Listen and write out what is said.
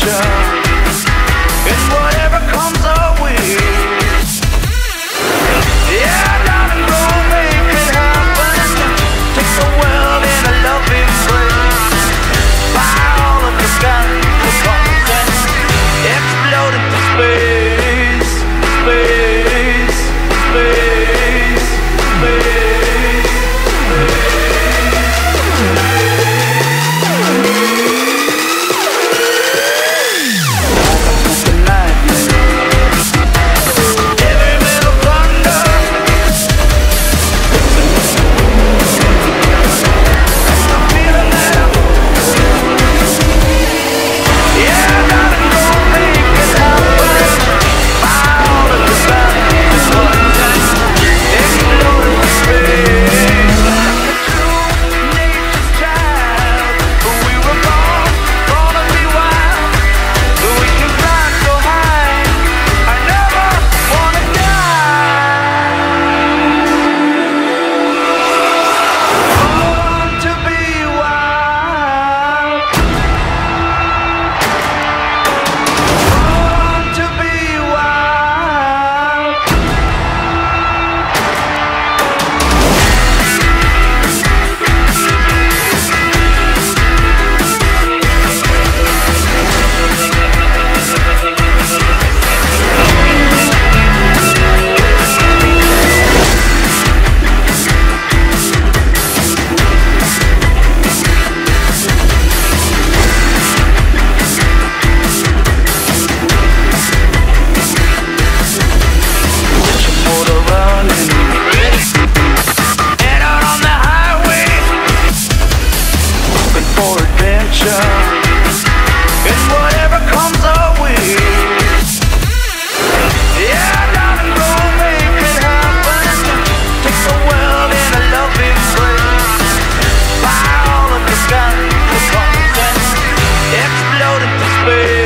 adventure and whatever comes our way. Yeah, darling, go make it happen. Take the world in a loving embrace. Fly all of the guns for constant. Explode into space, space, space, space. Explode into space.